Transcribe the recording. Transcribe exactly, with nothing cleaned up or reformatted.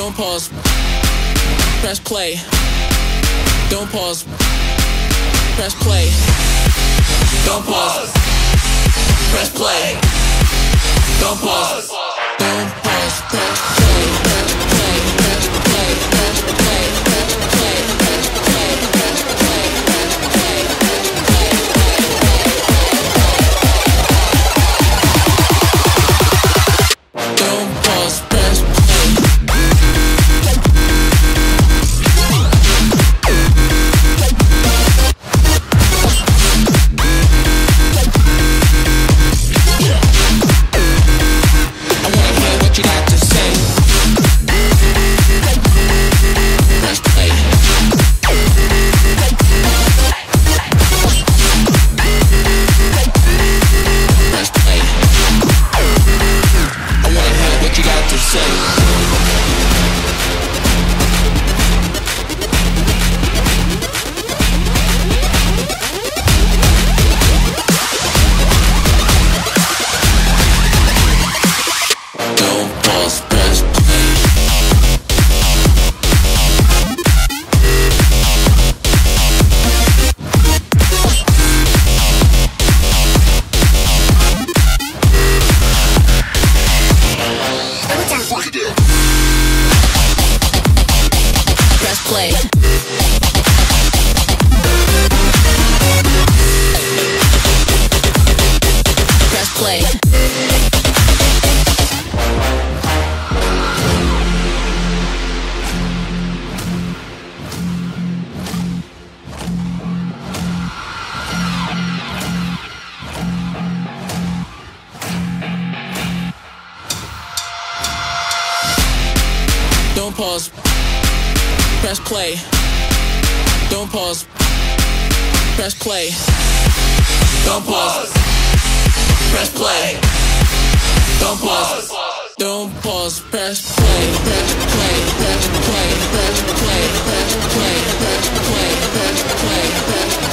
Don't pause. Press play. Don't pause. Press play. Don't pause. Press play. Don't pause. Don't pause. Press play. Press play. Press play. Press play. Press play. Press play. Press play. Press play. Don't pause. Press play. I wanna hear what you got to say. Press play. Press play. I wanna hear what you got to say. Don't pause, press play. Press play. Press play. Don't pause. Press play. Don't pause. Press play. Don't pause. Press play. Don't pause. Don't pause. Press play. Press play. Press play. Press play. Press play. Press play. Press play. Press